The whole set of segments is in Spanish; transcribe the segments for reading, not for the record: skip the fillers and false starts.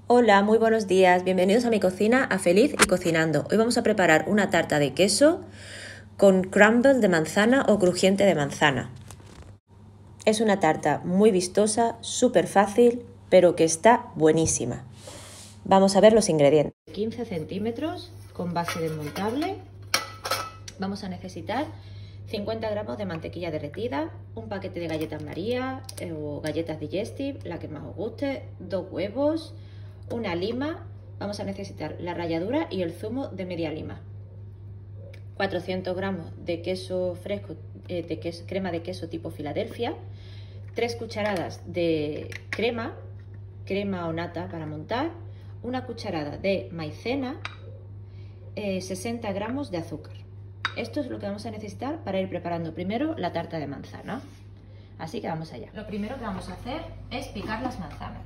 Hola, muy buenos días, bienvenidos a mi cocina, a Feliz y Cocinando. Hoy vamos a preparar una tarta de queso con crumble de manzana o crujiente de manzana. Es una tarta muy vistosa, súper fácil, pero que está buenísima. Vamos a ver los ingredientes. 15 centímetros con base desmontable. Vamos a necesitar 50 gramos de mantequilla derretida, un paquete de galletas María o galletas digestive, la que más os guste, 2 huevos, una lima. Vamos a necesitar la ralladura y el zumo de media lima, 400 gramos de queso fresco, crema de queso tipo Filadelfia, 3 cucharadas de crema o nata para montar, una cucharada de maicena, 60 gramos de azúcar. Esto es lo que vamos a necesitar para ir preparando primero la tarta de manzana. Así que vamos allá. Lo primero que vamos a hacer es picar las manzanas,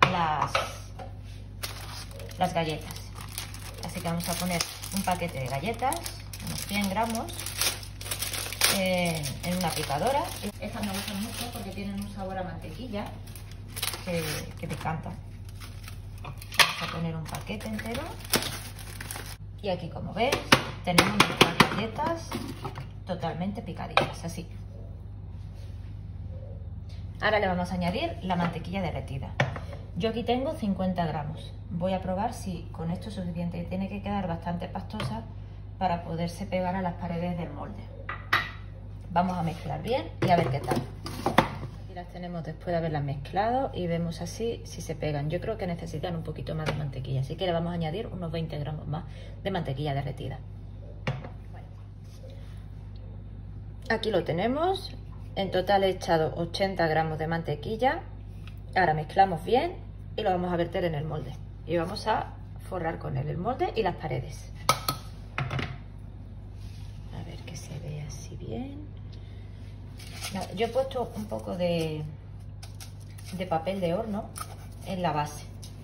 las galletas. Así que vamos a poner un paquete de galletas, unos 100 gramos, en una picadora. Estas me gustan mucho porque tienen un sabor a mantequilla que me encanta. Vamos a poner un paquete entero. Y aquí, como veis, tenemos nuestras galletas totalmente picaditas, así. Ahora le vamos a añadir la mantequilla derretida. Yo aquí tengo 50 gramos. Voy a probar si con esto es suficiente. Tiene que quedar bastante pastosa para poderse pegar a las paredes del molde. Vamos a mezclar bien y a ver qué tal. Aquí las tenemos después de haberlas mezclado y vemos así si se pegan. Yo creo que necesitan un poquito más de mantequilla, así que le vamos a añadir unos 20 gramos más de mantequilla derretida. Bueno, aquí lo tenemos. En total he echado 80 gramos de mantequilla. Ahora mezclamos bien y lo vamos a verter en el molde. Y vamos a forrar con él el molde y las paredes. A ver que se vea así bien. Yo he puesto un poco de papel de horno en la base.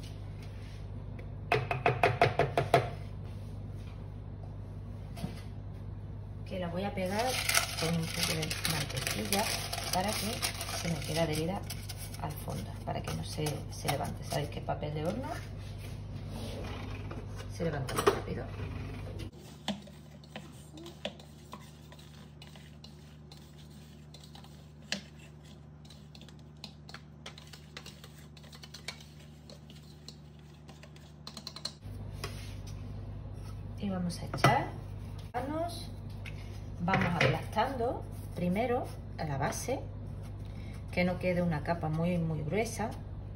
Que la voy a pegar con un poco de mantequilla para que se me quede adherida al fondo, para que no se levante. Sabéis que el papel de horno se levanta muy rápido. Y vamos a echar manos. Vamos aplastando primero a la base, que no quede una capa muy gruesa.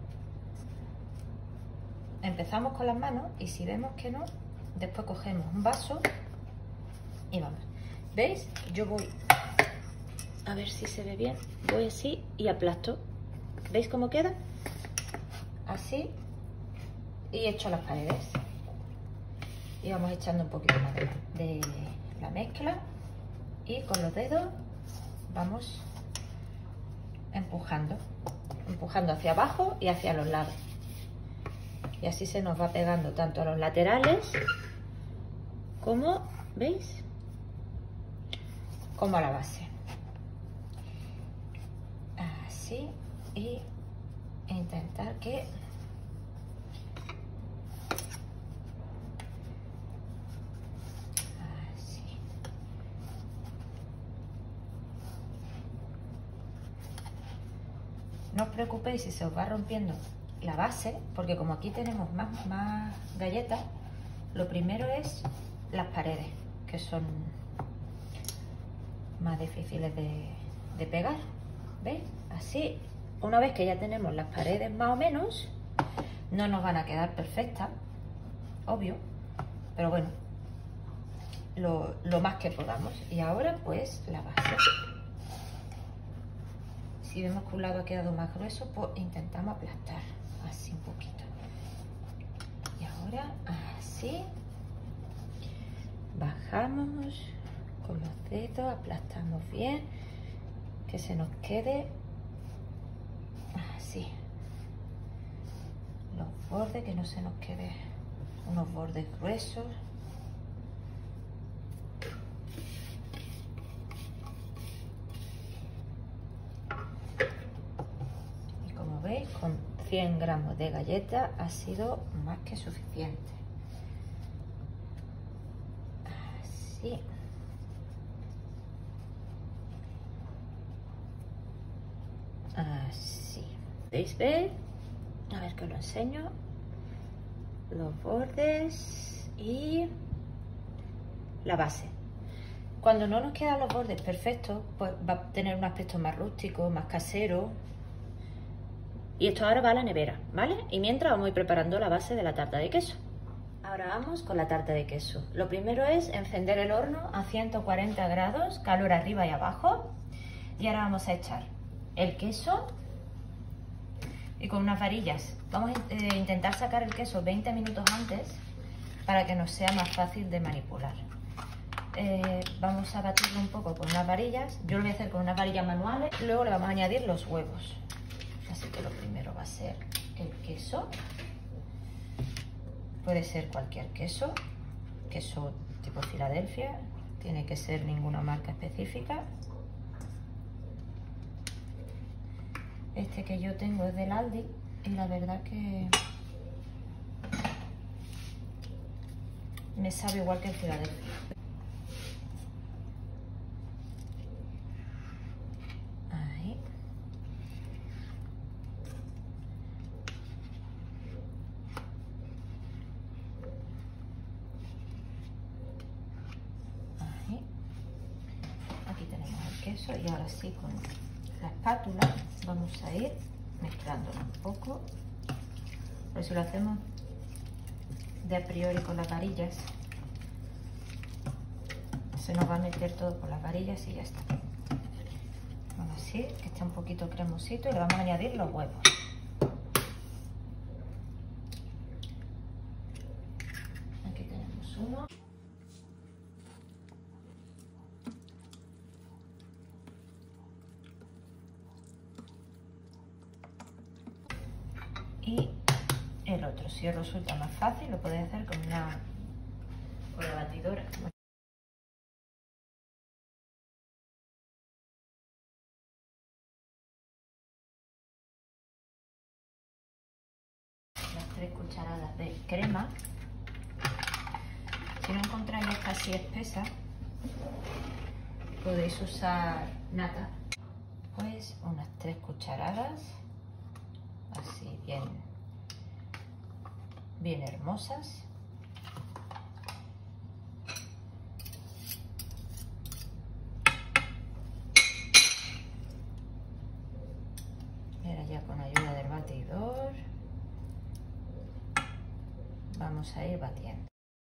Empezamos con las manos y si vemos que no, después cogemos un vaso y vamos. ¿Veis? Yo voy, a ver si se ve bien, voy así y aplasto. ¿Veis cómo queda? Así, y echo las paredes. Y vamos echando un poquito más de la mezcla y con los dedos vamos empujando hacia abajo y hacia los lados. Y así se nos va pegando tanto a los laterales como, ¿veis? Como a la base. Así, y intentar que no os preocupéis si se os va rompiendo la base, porque como aquí tenemos más galletas, lo primero es las paredes, que son más difíciles de pegar. ¿Veis? Así, una vez que ya tenemos las paredes más o menos, no nos van a quedar perfectas, obvio, pero bueno, lo más que podamos. Y ahora pues la base. Si vemos que un lado ha quedado más grueso, pues intentamos aplastar así un poquito. Y ahora así, bajamos con los dedos, aplastamos bien, que se nos quede así. Los bordes, que no se nos quede unos bordes gruesos. Con 100 gramos de galleta ha sido más que suficiente. Así. Así. ¿Podéis ver? A ver que os lo enseño. Los bordes y la base. Cuando no nos quedan los bordes perfectos, pues va a tener un aspecto más rústico, más casero. Y esto ahora va a la nevera, ¿vale? Y mientras vamos a ir preparando la base de la tarta de queso. Ahora vamos con la tarta de queso. Lo primero es encender el horno a 140 grados, calor arriba y abajo. Y ahora vamos a echar el queso y con unas varillas. Vamos a intentar sacar el queso 20 minutos antes para que nos sea más fácil de manipular. Vamos a batirlo un poco con unas varillas. Yo lo voy a hacer con unas varillas manuales. Luego le vamos a añadir los huevos. Así que lo primero va a ser el queso. Puede ser cualquier queso. Queso tipo Filadelfia. Tiene que ser ninguna marca específica. Este que yo tengo es del Aldi y la verdad que me sabe igual que el Filadelfia. Ahí. Ahí. Aquí tenemos el queso y ahora sí con la espátula vamos a ir mezclándolo un poco. Pero si lo hacemos de a priori con las varillas, se nos va a meter todo por las varillas y ya está. Vamos así, que esté un poquito cremosito y le vamos a añadir los huevos. Aquí tenemos uno. Y el otro, si os resulta más fácil, lo podéis hacer con la batidora. Las 3 cucharadas de crema. Si no encontráis esta así espesa, podéis usar nata. Pues unas 3 cucharadas, así bien hermosas. Y ahora ya con ayuda del batidor vamos a ir batiendo.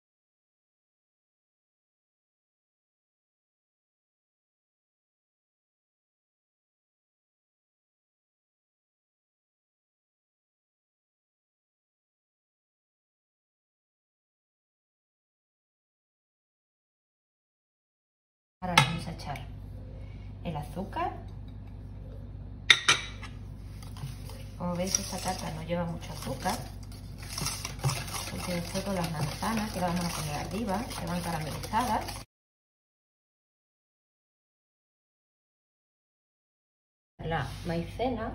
Ahora vamos a echar el azúcar. Como veis, esta tarta no lleva mucho azúcar, porque después con las manzanas que las vamos a poner arriba se van caramelizadas. La maicena.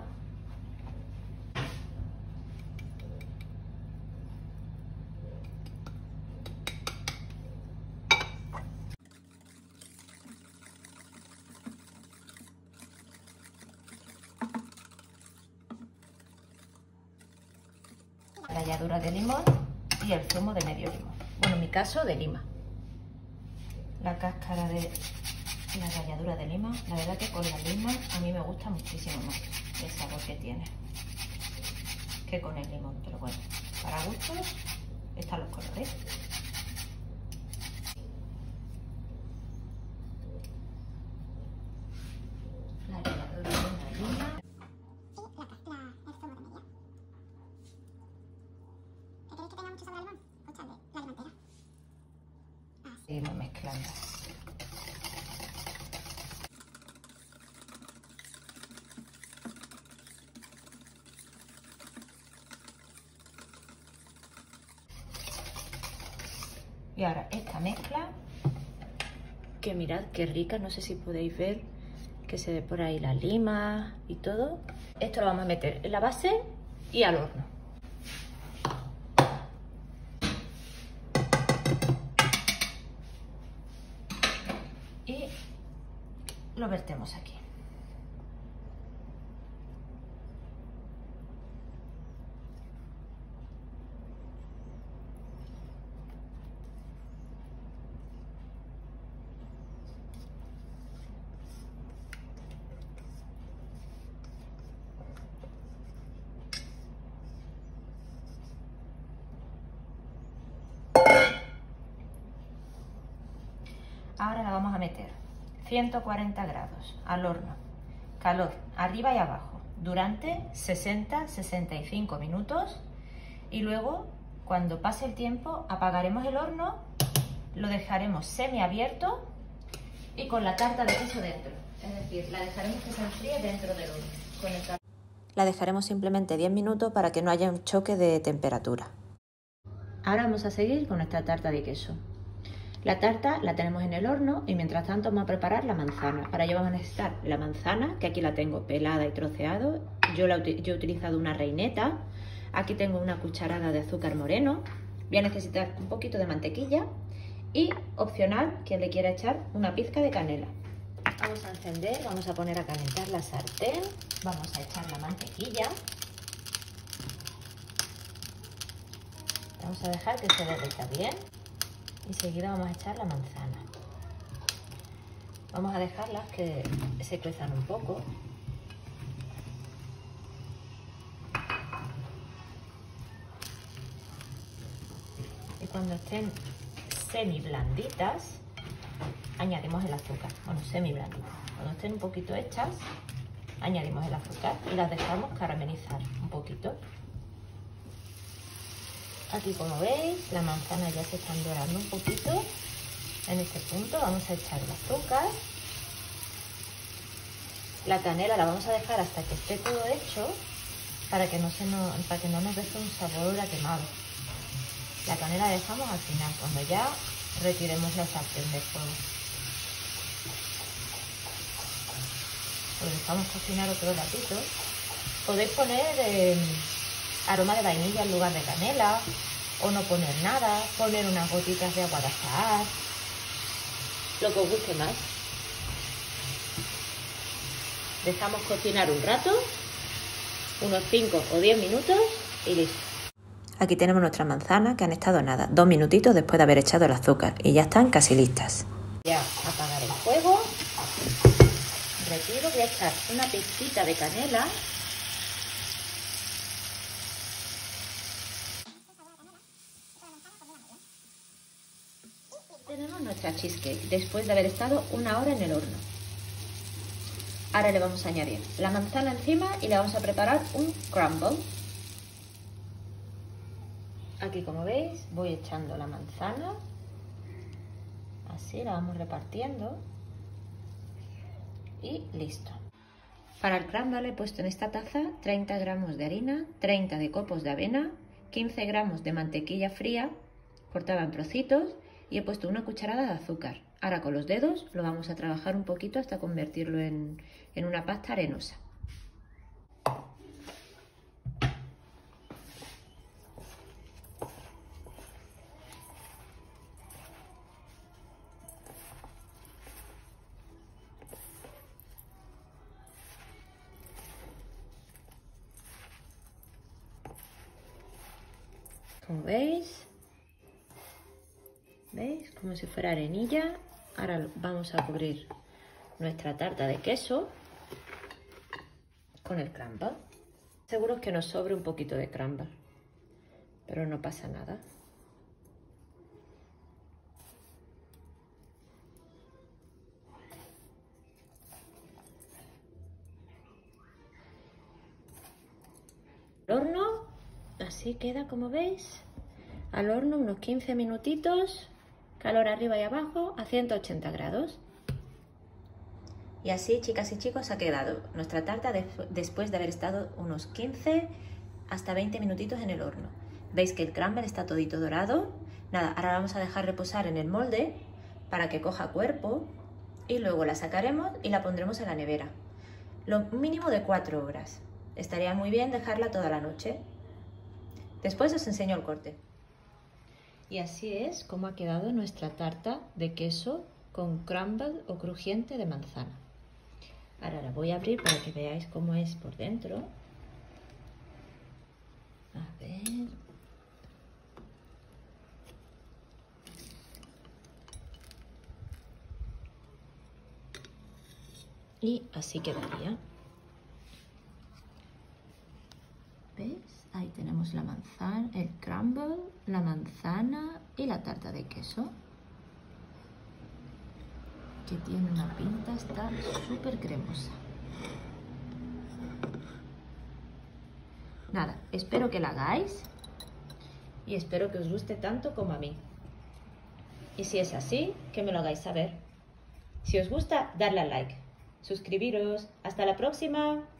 La ralladura de limón y el zumo de medio limón. Bueno, en mi caso de lima. La cáscara de la ralladura de lima. La verdad que con la lima a mí me gusta muchísimo más el sabor que tiene que con el limón. Pero bueno, para gustos están los colores. La ralladura de la lima. Seguimos mezclando. Y ahora esta mezcla, que mirad qué rica, no sé si podéis ver que se ve por ahí la lima y todo. Esto lo vamos a meter en la base y al horno. lo vertemos aquí. Ahora la vamos a meter 140 grados al horno, calor arriba y abajo, durante 60-65 minutos y luego, cuando pase el tiempo, apagaremos el horno, lo dejaremos semiabierto y con la tarta de queso dentro. Es decir, la dejaremos que se enfríe dentro del horno. La dejaremos simplemente 10 minutos para que no haya un choque de temperatura. Ahora vamos a seguir con nuestra tarta de queso. La tarta la tenemos en el horno y mientras tanto vamos a preparar la manzana. Para ello vamos a necesitar la manzana, que aquí la tengo pelada y troceado. Yo he utilizado una reineta. Aquí tengo una cucharada de azúcar moreno. Voy a necesitar un poquito de mantequilla y, opcional, quien le quiera echar una pizca de canela. Vamos a encender, vamos a poner a calentar la sartén. Vamos a echar la mantequilla. Vamos a dejar que se derrita bien. Y seguida vamos a echar la manzana. Vamos a dejarlas que se cuezan un poco. Y cuando estén semi blanditas, añadimos el azúcar. Bueno, semi blanditas. Cuando estén un poquito hechas, añadimos el azúcar y las dejamos caramelizar un poquito. Aquí, como veis, la manzana ya se están dorando un poquito. En este punto vamos a echar el azúcar. La canela la vamos a dejar hasta que esté todo hecho para que no nos deje un sabor a quemado. La canela la dejamos al final, cuando ya retiremos la sartén del fuego. Lo dejamos cocinar otro ratito. Podéis poner aroma de vainilla en lugar de canela, o no poner nada, poner unas gotitas de agua de azahar, lo que os guste más. Dejamos cocinar un rato, unos 5 o 10 minutos y listo. Aquí tenemos nuestras manzanas que han estado nada, 2 minutitos después de haber echado el azúcar y ya están casi listas. Ya apagar el fuego, retiro, voy a echar una pizquita de canela. Tenemos nuestra cheesecake después de haber estado 1 hora en el horno. Ahora le vamos a añadir la manzana encima y le vamos a preparar un crumble. Aquí, como veis, voy echando la manzana. Así la vamos repartiendo. Y listo. Para el crumble he puesto en esta taza 30 gramos de harina, 30 de copos de avena, 15 gramos de mantequilla fría cortada en trocitos y he puesto una cucharada de azúcar. Ahora con los dedos lo vamos a trabajar un poquito hasta convertirlo en una pasta arenosa. Como veis, como si fuera arenilla. Ahora vamos a cubrir nuestra tarta de queso con el crumble. Seguro es que nos sobre un poquito de crumble, pero no pasa nada. El horno, así queda, como veis, al horno unos 15 minutitos, calor arriba y abajo a 180 grados. Y así, chicas y chicos, ha quedado nuestra tarta después de haber estado unos 15 hasta 20 minutitos en el horno. Veis que el crumble está todito dorado. Nada, ahora la vamos a dejar reposar en el molde para que coja cuerpo y luego la sacaremos y la pondremos en la nevera. Lo mínimo de 4 horas. Estaría muy bien dejarla toda la noche. Después os enseño el corte. Y así es como ha quedado nuestra tarta de queso con crumble o crujiente de manzana. Ahora la voy a abrir para que veáis cómo es por dentro. A ver. Y así quedaría. ¿Veis? Ahí tenemos la manzana, el crumble, la manzana y la tarta de queso. Que tiene una pinta, está súper cremosa. Nada, espero que la hagáis y espero que os guste tanto como a mí. Y si es así, que me lo hagáis saber. Si os gusta, darle al like. Suscribiros. ¡Hasta la próxima!